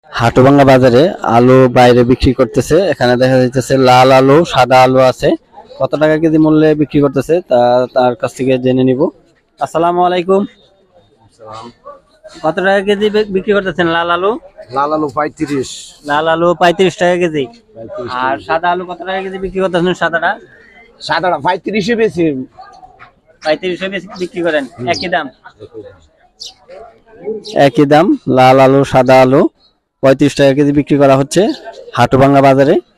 হাটুভাঙ্গা বাজারে আলু বাইরে বিক্রি করতেছে। এখানে দেখা যাইতেছে লাল আলু, সাদা আলু আছে। কত টাকা কেজি মূল্যে বিক্রি করতেছে তার কাছ থেকে জেনে নিব। আসসালামু আলাইকুম। কত টাকা কেজি বিক্রি করতেছেন লাল আলু? লাল আলু 35। লাল আলু 35 টাকা কেজি। আর সাদা আলু কত টাকা কেজি বিক্রি করতেছেন? সাদাটা সাদাটা 35 বেশি। 35 বিক্রি করেন। একই দাম, একই দাম। লাল আলু, সাদা আলু 35 টাকা কেজি বিক্রি করা হচ্ছে হাটুভাঙ্গা বাজারে।